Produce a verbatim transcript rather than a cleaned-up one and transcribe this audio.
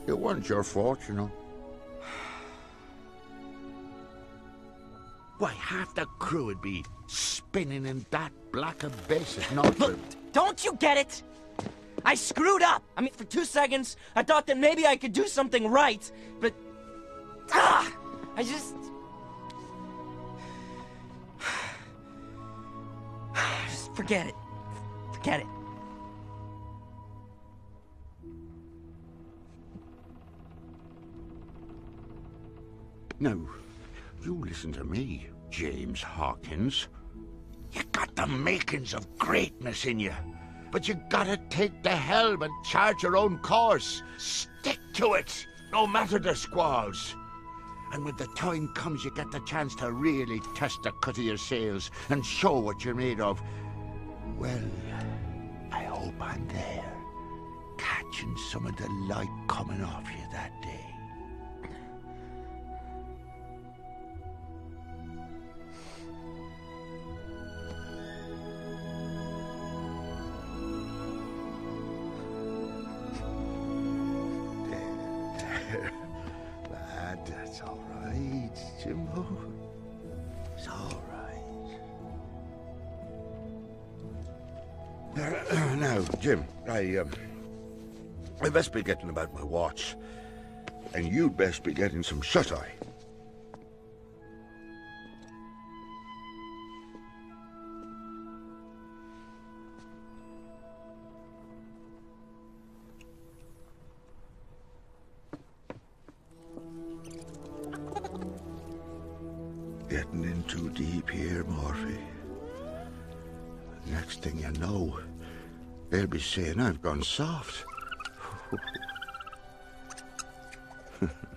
It wasn't your fault, you know. Why, half the crew would be spinning in that black abyss if not for... Don't you get it? I screwed up! I mean, for two seconds, I thought that maybe I could do something right, but... Ah! I just... Just forget it. Forget it. Now, you listen to me, James Hawkins. You got the makings of greatness in you, but you gotta take the helm and charge your own course. Stick to it, no matter the squalls. And when the time comes, you get the chance to really test the cut of your sails and show what you're made of. Well, I hope I'm there, catching some of the light coming off you that day. Lad, that's all right, Jimbo. It's all right. Now, Jim, I, um, I best be getting about my watch, and you'd best be getting some shut-eye. Getting in too deep here, Morphy. Next thing you know, they'll be saying I've gone soft.